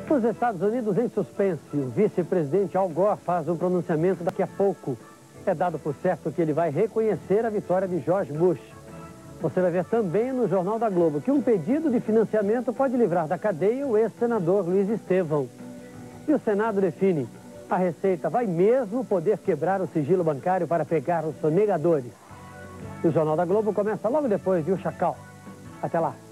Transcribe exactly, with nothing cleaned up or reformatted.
Os Estados Unidos em suspense. O vice-presidente Al Gore faz um pronunciamento daqui a pouco. É dado por certo que ele vai reconhecer a vitória de George Bush. Você vai ver também no Jornal da Globo que um pedido de financiamento pode livrar da cadeia o ex-senador Luiz Estevão. E o Senado define: a Receita vai mesmo poder quebrar o sigilo bancário para pegar os sonegadores. E o Jornal da Globo começa logo depois de O Chacal. Até lá.